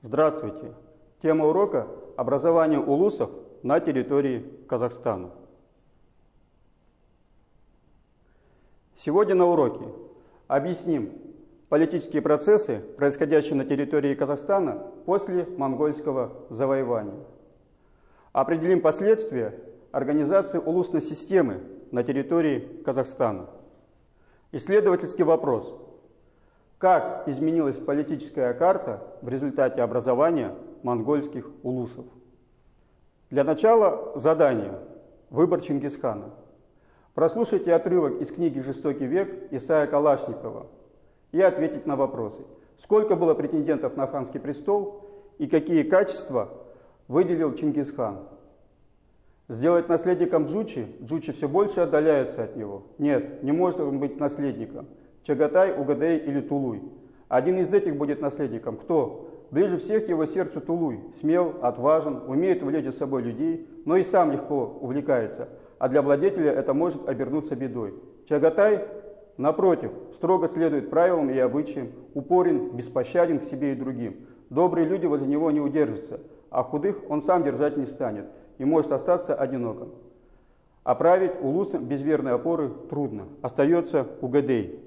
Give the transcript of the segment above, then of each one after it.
Здравствуйте! Тема урока – образование улусов на территории Казахстана. Сегодня на уроке объясним политические процессы, происходящие на территории Казахстана после монгольского завоевания. Определим последствия организации улусной системы на территории Казахстана. Исследовательский вопрос. Как изменилась политическая карта в результате образования монгольских улусов? Для начала задание. Выбор Чингисхана. Прослушайте отрывок из книги «Жестокий век» Исая Калашникова и ответить на вопросы. Сколько было претендентов на ханский престол и какие качества выделил Чингисхан? Сделать наследником Джучи? Джучи все больше отдаляется от него. Нет, не может он быть наследником. Чагатай, Угадей или Тулуй. Один из этих будет наследником. Кто? Ближе всех его сердцу Тулуй. Смел, отважен, умеет увлечь за собой людей, но и сам легко увлекается. А для владетеля это может обернуться бедой. Чагатай, напротив, строго следует правилам и обычаям, упорен, беспощаден к себе и другим. Добрые люди возле него не удержатся, а худых он сам держать не станет и может остаться одиноким. А править улусом без верной опоры трудно. Остается Угадей.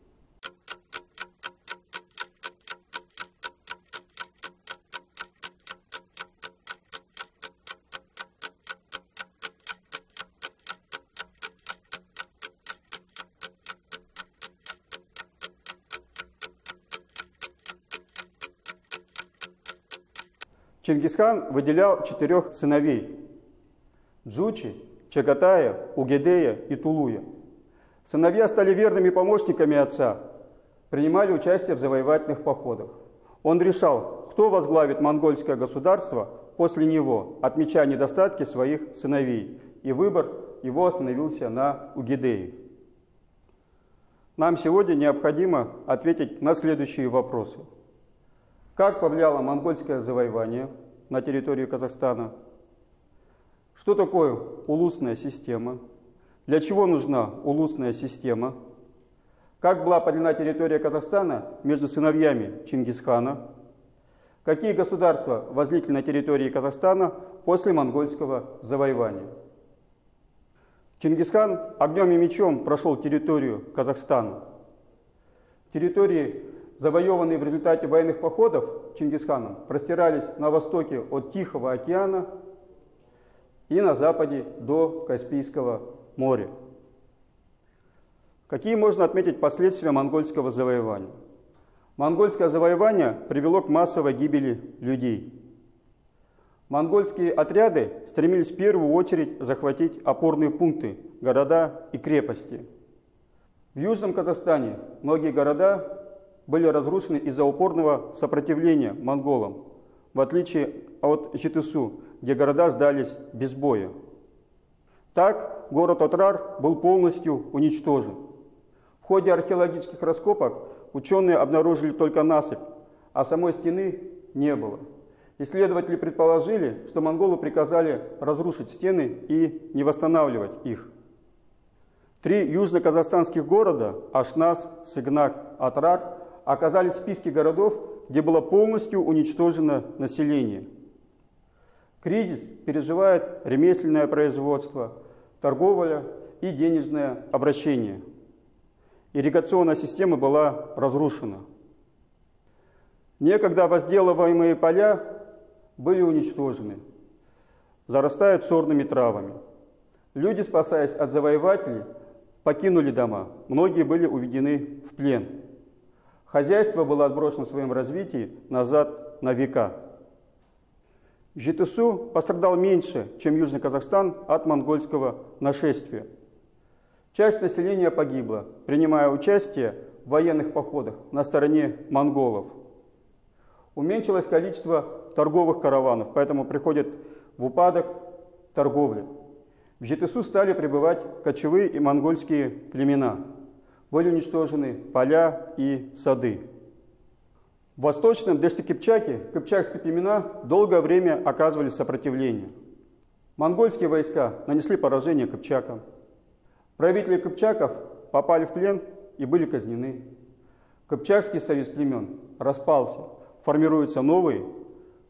Чингисхан выделял 4 сыновей – Джучи, Чагатая, Угедея и Тулуя. Сыновья стали верными помощниками отца, принимали участие в завоевательных походах. Он решал, кто возглавит монгольское государство после него, отмечая недостатки своих сыновей, и выбор его остановился на Угедее. Нам сегодня необходимо ответить на следующие вопросы. Как повлияло монгольское завоевание на территории Казахстана? Что такое улусная система? Для чего нужна улусная система? Как была поделена территория Казахстана между сыновьями Чингисхана? Какие государства возникли на территории Казахстана после монгольского завоевания? Чингисхан огнем и мечом прошел территорию Казахстана. Территории, завоеванные в результате военных походов Чингисханом, простирались на востоке от Тихого океана и на западе до Каспийского моря. Какие можно отметить последствия монгольского завоевания? Монгольское завоевание привело к массовой гибели людей. Монгольские отряды стремились в первую очередь захватить опорные пункты, города и крепости. В Южном Казахстане многие города были разрушены из-за упорного сопротивления монголам, в отличие от Жетысу, где города сдались без боя. Так, город Отрар был полностью уничтожен. В ходе археологических раскопок ученые обнаружили только насыпь, а самой стены не было. Исследователи предположили, что монголы приказали разрушить стены и не восстанавливать их. 3 южно-казахстанских города – Ашнас, Сыгнак, Отрар – оказались в списке городов, где было полностью уничтожено население. Кризис переживает ремесленное производство, торговля и денежное обращение. Ирригационная система была разрушена. Некогда возделываемые поля были уничтожены, зарастают сорными травами. Люди, спасаясь от завоевателей, покинули дома, многие были уведены в плен. Хозяйство было отброшено в своем развитии назад на века. Жетысу пострадал меньше, чем Южный Казахстан от монгольского нашествия. Часть населения погибла, принимая участие в военных походах на стороне монголов. Уменьшилось количество торговых караванов, поэтому приходит в упадок торговля. В Жетысу стали прибывать кочевые и монгольские племена. Были уничтожены поля и сады. В восточном Дешти-Кыпчаке кыпчакские племена долгое время оказывали сопротивление. Монгольские войска нанесли поражение кыпчакам. Правители кыпчаков попали в плен и были казнены. Кыпчакский союз племен распался, формируются новые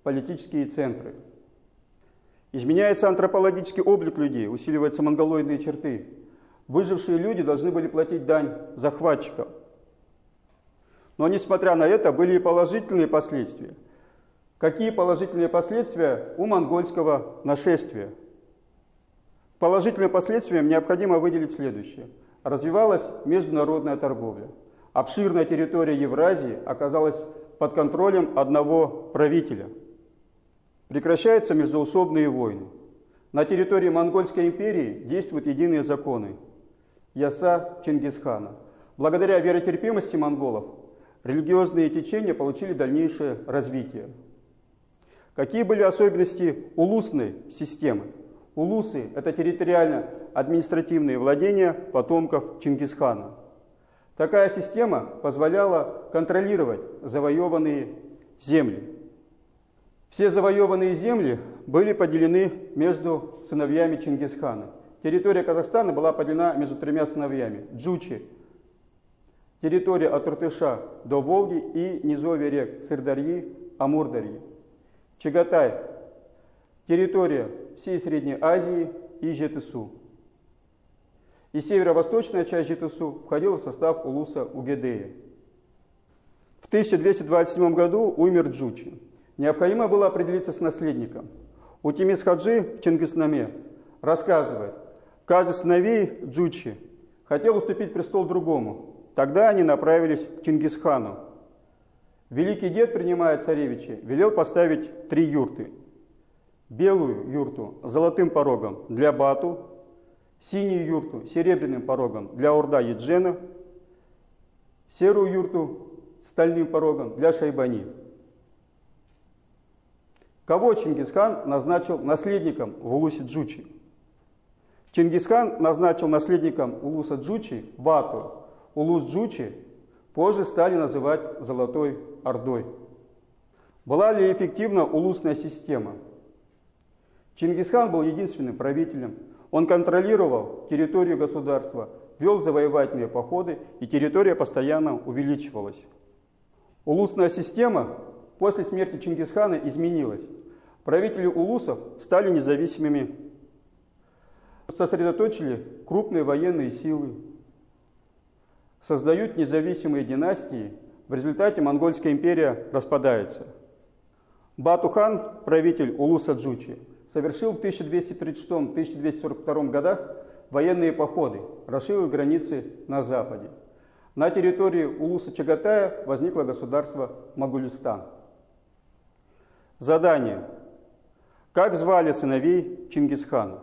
политические центры. Изменяется антропологический облик людей, усиливаются монголоидные черты. Выжившие люди должны были платить дань захватчикам. Но, несмотря на это, были и положительные последствия. Какие положительные последствия у монгольского нашествия? Положительным последствием необходимо выделить следующее. Развивалась международная торговля. Обширная территория Евразии оказалась под контролем одного правителя. Прекращаются междоусобные войны. На территории Монгольской империи действуют единые законы Яса Чингисхана. Благодаря веротерпимости монголов религиозные течения получили дальнейшее развитие. Какие были особенности улусной системы? Улусы – это территориально-административные владения потомков Чингисхана. Такая система позволяла контролировать завоеванные земли. Все завоеванные земли были поделены между сыновьями Чингисхана. Территория Казахстана была поделена между тремя сыновьями – Джучи, территория от Иртыша до Волги и низовья рек Сырдарьи, Амурдарьи. Чагатай, территория всей Средней Азии и Жетысу. И северо-восточная часть Жетысу входила в состав улуса Угедея. В 1227 году умер Джучи. Необходимо было определиться с наследником. Утимис Хаджи в Чингиснаме рассказывает, каждый из сыновей Джучи хотел уступить престол другому. Тогда они направились к Чингисхану. Великий дед, принимая царевича, велел поставить 3 юрты. Белую юрту с золотым порогом для Бату, синюю юрту с серебряным порогом для Орда-Яджена, серую юрту с стальным порогом для Шайбани. Кого Чингисхан назначил наследником в улусе Джучи? Чингисхан назначил наследником улуса Джучи Бату. Улус Джучи позже стали называть Золотой Ордой. Была ли эффективна улусная система? Чингисхан был единственным правителем. Он контролировал территорию государства, вел завоевательные походы, и территория постоянно увеличивалась. Улусная система после смерти Чингисхана изменилась. Правители улусов стали независимыми, сосредоточили крупные военные силы, создают независимые династии, в результате Монгольская империя распадается. Бату-хан, правитель улуса Джучи, совершил в 1236-1242 годах военные походы, расширил границы на западе. На территории улуса Чагатая возникло государство Моголистан. Задание. Как звали сыновей Чингисхана?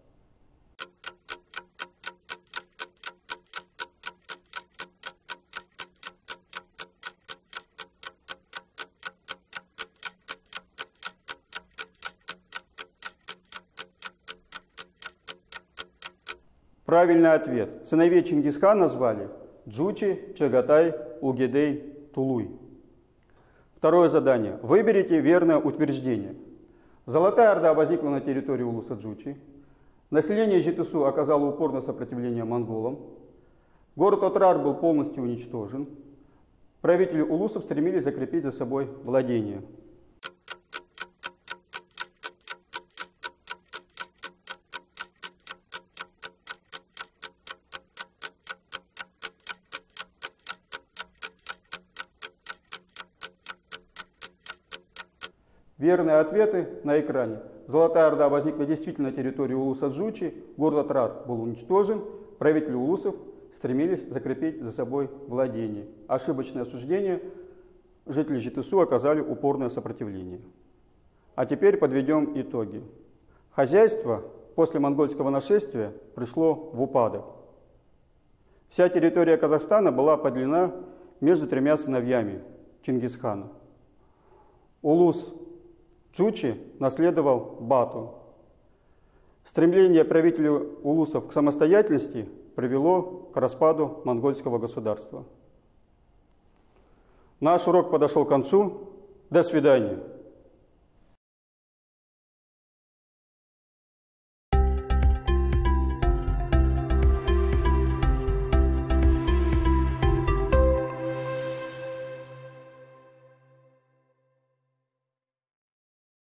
Правильный ответ. Сыновей Чингисхана звали Джучи, Чагатай, Угедей, Тулуй. Второе задание. Выберите верное утверждение. Золотая Орда возникла на территории улуса Джучи. Население Жетысу оказало упорное сопротивление монголам. Город Отрар был полностью уничтожен. Правители улусов стремились закрепить за собой владение. Верные ответы на экране. Золотая Орда возникла действительно на территории улуса Джучи, город Отрар был уничтожен, правители улусов стремились закрепить за собой владение. Ошибочное осуждение, жители Жетысу оказали упорное сопротивление. А теперь подведем итоги. Хозяйство после монгольского нашествия пришло в упадок. Вся территория Казахстана была поделена между 3 сыновьями Чингисхана. Улус Джучи наследовал Бату. Стремление правителей улусов к самостоятельности привело к распаду монгольского государства. Наш урок подошел к концу. До свидания.